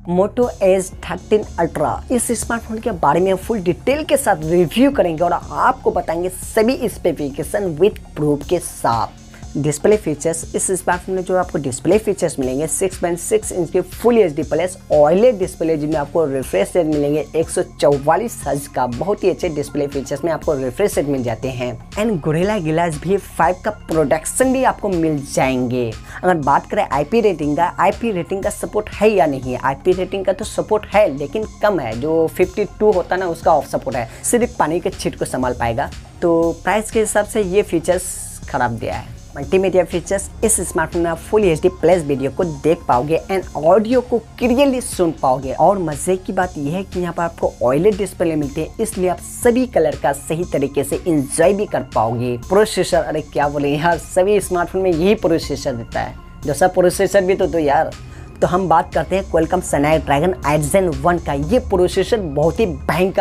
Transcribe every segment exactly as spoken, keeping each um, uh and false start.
मोटो Edge thirteen Ultra. इस smartphone के बारे में फुल डिटेल के साथ रिव्यू करेंगे और आपको बताएंगे सभी स्पेसिफिकेशन विद प्रूफ के साथ। डिस्प्ले फीचर्स, इस स्मार्टफोन में जो आपको डिस्प्ले फीचर्स मिलेंगे सिक्स पॉइंट सिक्स इंच की full H D plus OLED display जिसमें आपको रिफ्रेश रेट मिलेंगे एक सौ चौवालीस हर्ट्ज का। बहुत ही अच्छे डिस्प्ले फीचर्स में आपको रिफ्रेश रेट मिल जाते हैं and Gorilla Glass V five का प्रोडक्शन भी आपको मिल जाएंगे। अगर बात करें आईपी रेटिंग का, आईपी रेटिंग का सपोर्ट है या नहीं है? आईपी रेटिंग का तो सपोर्ट है लेकिन कम है, जो फिफ्टी टू होता है ना उसका ऑफ सपोर्ट है, सिर्फ पानी के छींट को संभाल पाएगा। तो प्राइस के हिसाब से ये फीचर्स खराब दिया है। मल्टीमीडिया फीचर्स, इस स्मार्टफोन में आप full H D plus video को देख पाओगे एंड ऑडियो को क्लियरली सुन पाओगे। और मजे की बात यह है कि यहाँ पर आपको ऑलेड डिस्प्ले मिलते हैं, इसलिए आप सभी कलर का सही तरीके से एंजॉय भी कर पाओगे। प्रोसेसर, अरे क्या बोले यार, सभी स्मार्टफोन में यही प्रोसेसर देता है, जैसा प्रोसेसर भी तो, तो यार तो हम बात करते हैं Qualcomm Snapdragon eight Gen one का। ये प्रोसेसर बहुत ही भयंकर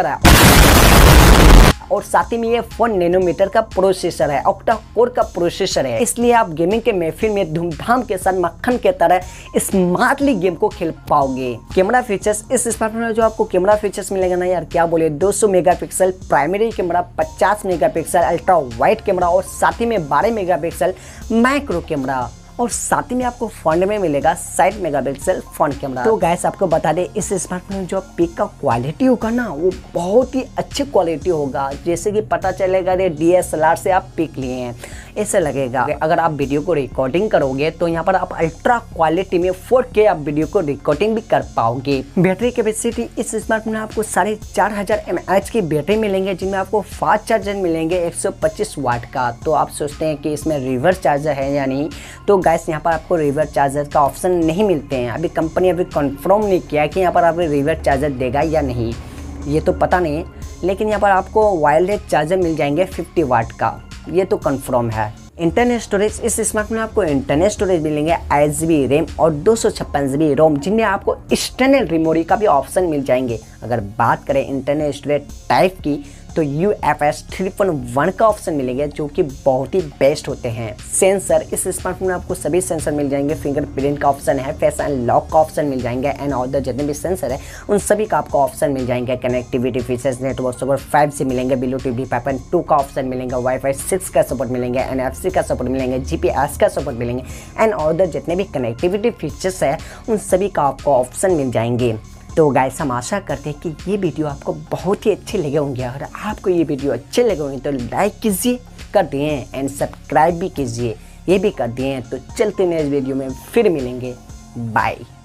है और साथ ही में ये फोर नैनोमीटर का प्रोसेसर है, ऑक्टा कोर का प्रोसेसर है, इसलिए आप गेमिंग के महफिल में धूमधाम के साथ मक्खन के तरह स्मार्टली गेम को खेल पाओगे। कैमरा फीचर्स, इस स्मार्टफोन में जो आपको कैमरा फीचर्स मिलेगा ना यार, क्या बोले, दो सौ मेगापिक्सल प्राइमरी कैमरा, पचास मेगापिक्सल अल्ट्रा वाइड कैमरा और साथ ही में बारह मेगापिक्सल मैक्रो कैमरा और साथ ही में आपको फ्रंट में मिलेगा साठ मेगापिक्सल फ्रंट कैमरा। तो गाइस आपको बता दें, इस स्मार्टफोन में जो पिक का क्वालिटी होगा ना वो बहुत ही अच्छी क्वालिटी होगा, जैसे कि पता चलेगा रे डी एस एल आर से आप पिक लिए हैं ऐसे लगेगा। अगर आप वीडियो को रिकॉर्डिंग करोगे तो यहाँ पर आप अल्ट्रा क्वालिटी में फोर के आप वीडियो को रिकॉर्डिंग भी कर पाओगे। बैटरी कैपेसिटी, इस स्मार्टफोन में आपको साढ़े चार हजार एम एच की बैटरी मिलेंगे जिनमें आपको फास्ट चार्जर मिलेंगे एक सौ पच्चीस वाट का। तो आप सोचते हैं कि इसमें रिवर्स चार्जर है या नहीं, तो गाइस यहाँ पर आपको रिवर्स चार्जर का ऑप्शन नहीं मिलते हैं। अभी कंपनी अभी कंफर्म नहीं किया है कि यहाँ पर आपको रिवर्स चार्जर देगा या नहीं, ये तो पता नहीं, लेकिन यहाँ पर आपको वायरलेस चार्जर मिल जाएंगे फिफ्टी वाट का, ये तो कंफर्म है। इंटरनल स्टोरेज, इस स्मार्टफोन में आपको इंटरनल स्टोरेज मिलेंगे आठ जी बी रैम और दो सौ छप्पन जी बी रोम, जिनमें आपको एक्सटर्नल मेमोरी का भी ऑप्शन मिल जाएंगे। अगर बात करें इंटरनल स्टोरेज टाइप की तो U F S three point one का ऑप्शन मिलेंगे जो कि बहुत ही बेस्ट होते हैं। सेंसर, इस स्मार्टफोन में आपको सभी सेंसर मिल जाएंगे, फिंगरप्रिंट का ऑप्शन है, फेस अनलॉक का ऑप्शन मिल जाएंगे एंड अदर जितने भी सेंसर है उन सभी का आपको ऑप्शन मिल जाएंगे। Connectivity features, network support five G मिलेंगे, Bluetooth V five point two का ऑप्शन मिलेंगे, वाईफाई सिक्स का सपोर्ट मिलेंगे, एन एफ सी का सपोर्ट मिलेंगे, जी पी एस का सपोर्ट मिलेंगे एंड अदर जितने भी कनेक्टिविटी फीचर्स है उन सभी का आपको ऑप्शन मिल जाएंगे। तो गाइस हम आशा करते हैं कि ये वीडियो आपको बहुत ही अच्छे लगे होंगे। अगर आपको ये वीडियो अच्छे लगे होंगे तो लाइक कीजिए, कर दिए एंड सब्सक्राइब भी कीजिए, ये भी कर दिए। तो चलते हैं इस वीडियो में फिर मिलेंगे, बाय।